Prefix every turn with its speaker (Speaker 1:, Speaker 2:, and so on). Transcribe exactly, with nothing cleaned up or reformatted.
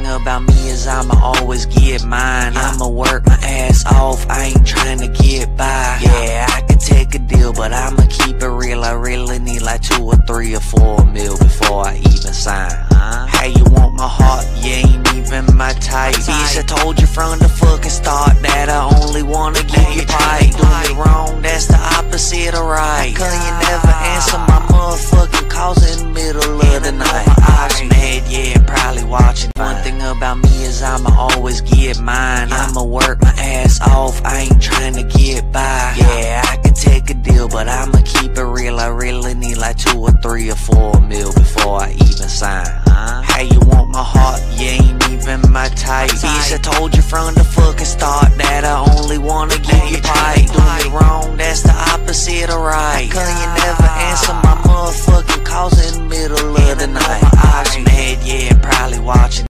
Speaker 1: about me is I'ma always get mine. I'ma work my ass off, I ain't trying to get by. Yeah, I can take a deal, but I'ma keep it real. I really need like two or three or four mil before I even sign. How you want my heart? You ain't even my type. Bitch, I told you from the fucking start that I only wanna give you pipe. Do me wrong, that's the opposite of right. Cause you never answer my motherfucking calls in the middle of the night. I was mad, yeah, probably watching. One thing about me is I'ma always get mine. I'ma work my ass off, I ain't trying to get by. Yeah, I can take a deal, but I'ma keep it real. I really need like two or three or four mil before I even sign. How you want my heart? You ain't even my type. Bitch, I told you from the fucking start that I only wanna give you pipe. Do me wrong, that's the opposite of right. Cause you never answer my motherfucking calls in the middle of the night. I was mad, yeah, probably watching.